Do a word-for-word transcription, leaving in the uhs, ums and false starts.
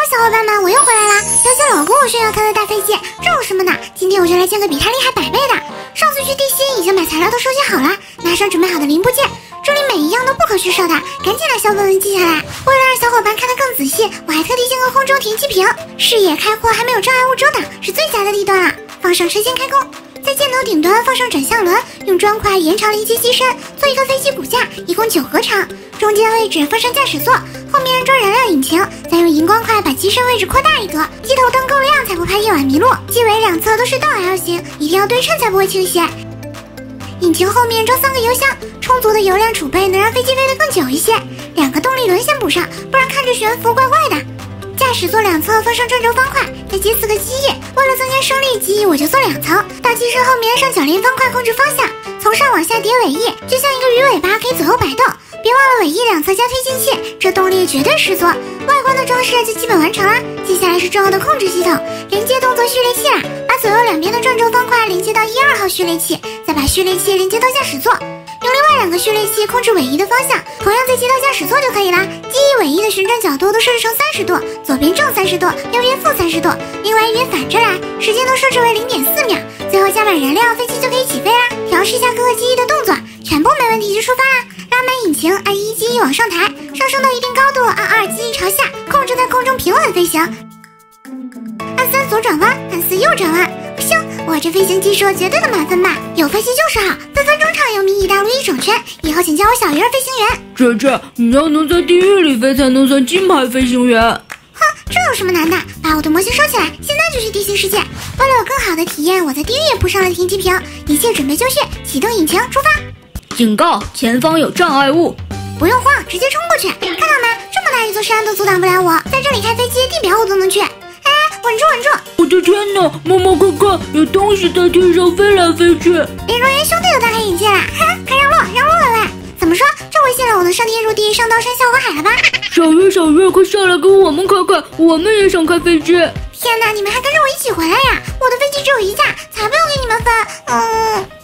小伙伴们，我又回来啦！表姐老跟我炫耀她的大飞机，这有什么呢？今天我就来建个比她厉害百倍的。上次去地心已经把材料都收集好了，拿上准备好的零部件，这里每一样都不可缺少的，赶紧拿小本本记下来。为了让小伙伴看得更仔细，我还特地建个空中停机坪，视野开阔，还没有障碍物遮挡，是最佳的地段了。放上车先开工。在舰头顶端放上转向轮，用砖块延长连接机身，做一个飞机骨架，一共九个长。中间位置放上驾驶座，后面装燃料引擎，再用荧光块把机身位置扩大一格，机头灯够亮才不怕夜晚迷路。机尾两侧都是倒 L 型，一定要对称才不会倾斜。引擎后面装三个油箱，充足的油量储备能让飞机飞得更久一些。两个动力轮先补上，不然看着悬浮怪怪的。驾驶座两侧放上转轴方块，再接四个机翼。为了增加升力，机翼我就做两层。到机身后面上铰链方块控制方向，从上往下叠尾翼，就像一个鱼尾巴，可以左右摆动。别忘了尾翼两侧加推进器，这动力绝对十足。外观的装饰就基本完成啦，接下来是重要的控制系统，连接动作序列器啦。把左右两边的转轴方块连接到一二号序列器，再把序列器连接到驾驶座。用另外两个序列器控制尾翼的方向，同样再接到驾驶座就可以啦。机翼尾翼的旋转角度都设置成三十度，左边正三十度，右边负三十度，另外一边反着来，时间都设置为零点四秒。最后加满燃料，飞机就可以起飞啦。调试一下各个机翼的动作，全部没问题就出发啦。拉满引擎，按一机翼往上抬，上升到一定高度，按二机翼朝下，控制在空中平稳飞行。按三左转弯，按四右转弯。行，我这飞行技术绝对的满分吧！有飞机就是好，分分钟畅游迷你大陆一整圈。以后请叫我小鱼儿飞行员。 这这，你要能在地狱里飞才能算金牌飞行员。 哼，这有什么难的？把我的模型收起来，现在就去地心世界。为了有更好的体验，我在地狱也铺上了停机坪。一切准备就绪，启动引擎，出发。 警告，前方有障碍物。 不用慌，直接冲过去。看到没？这么大一座山都阻挡不了我，在这里开飞机，地表我都能去。哎，稳住稳住！ 我的天哪，妈妈快看，有东西在天上飞来飞去。 林若言兄弟都大开眼界了，哈，快让路，让路了喂！怎么说？这回信了我能上天入地，上刀山下火海了吧？ 小月小月，快下来跟我们开开，我们也想开飞机。 天哪，你们还跟着我一起回来呀？我的飞机只有一架，才不用给你们分。嗯。